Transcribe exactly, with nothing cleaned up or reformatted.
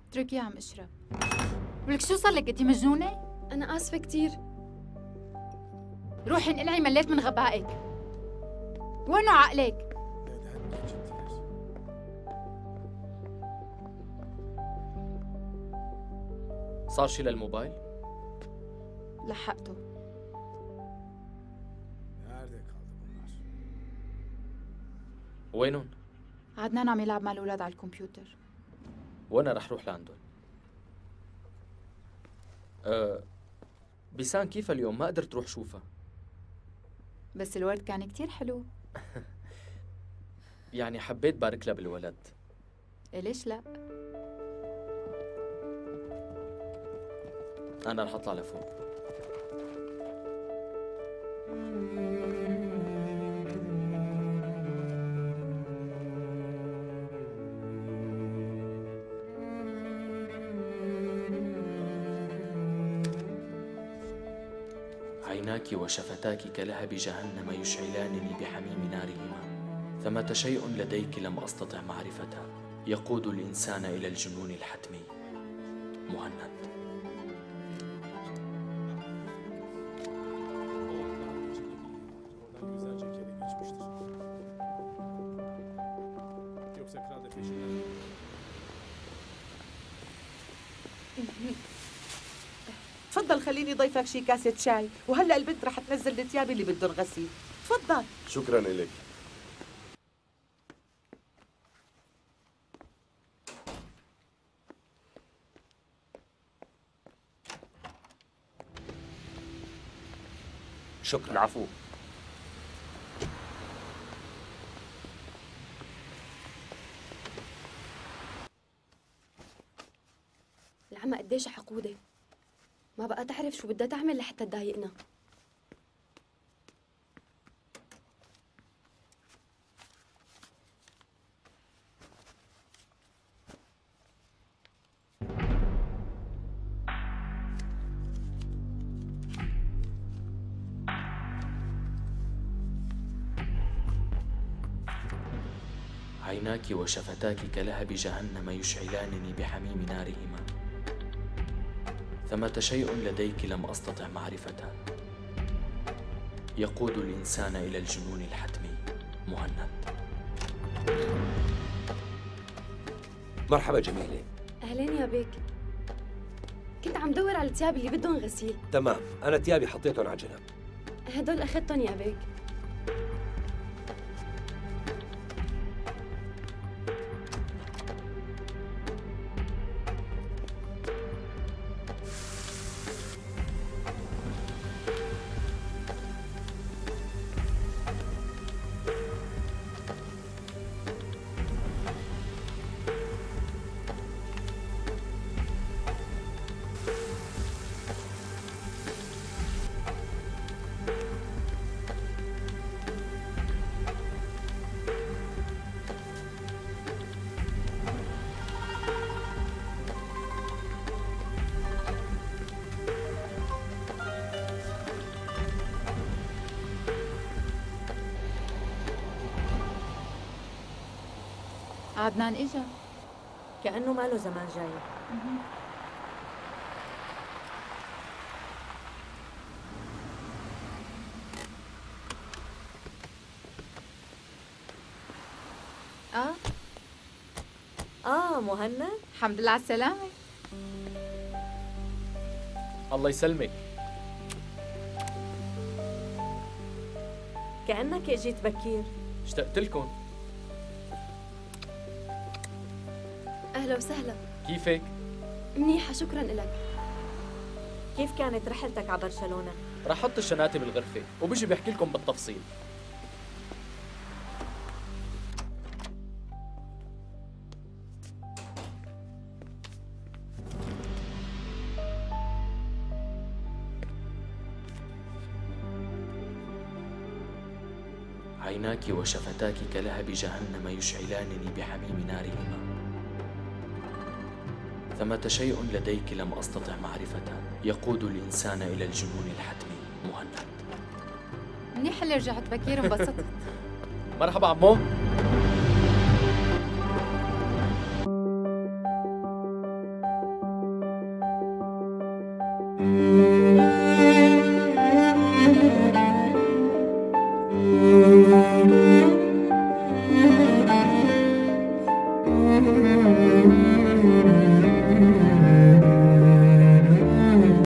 اتركي عم اشرب. ولك شو صار لك؟ انت مجنونه؟ انا اسفه كثير. روحي انقلعي، مليت من غبائك. وينه عقلك؟ صار شي للموبايل؟ لحقته. وينهم؟ عدنان عم يلعب مع الاولاد على الكمبيوتر. وانا رح روح لعندهم. أه بيسان كيف اليوم؟ ما قدرت روح شوفها. بس الورد كان كتير حلو. يعني حبيت بارك لها بالولد. إيه ليش لا؟ انا رح اطلع لفوق. عيناك وشفتاك كلهب جهنم يشعلانني بحميم نارهما، ثمة شيء لديك لم أستطع معرفتها يقود الإنسان إلى الجنون الحتمي. مهند. تفضل خليني ضيفك شي كاسة شاي، وهلا البنت رح تنزل الثياب اللي بدهم غسيل. تفضل. شكرا إلك. شكرا. العفو. العمى قديش حقودة، ما بقى تعرف شو بدها تعمل لحتى تضايقنا. عيناك وشفتاك كلهب جهنم يشعلانني بحميم نارهما، ثمة شيء لديك لم أستطع معرفتها يقود الإنسان إلى الجنون الحتمي. مهند. مرحبا جميلة. أهلين يا بيك. كنت عم دور على الثياب اللي بدهم غسيل. تمام، أنا ثيابي حطيتهم على جنب. هدول أخذتهم يا بيك. عدنان اجا. كأنه ما له زمان جاي. اه اه مهند، الحمد لله على السلامة. الله يسلمك. كأنك اجيت بكير. اشتقت لكم. أهلا وسهلا. كيفك؟ منيحة شكراً إلك. كيف كانت رحلتك على برشلونة؟ رح احط الشناتي بالغرفة وبجي بحكي لكم بالتفصيل. عيناك وشفتاك كلهب جهنم يشعلانني بحميم نارهما، ثمة شيء لديك لم أستطع معرفته يقود الإنسان إلى الجنون الحتمي. مهند. منيح اللي رجعت بكير انبسطت. مرحبا عمو. Thank you.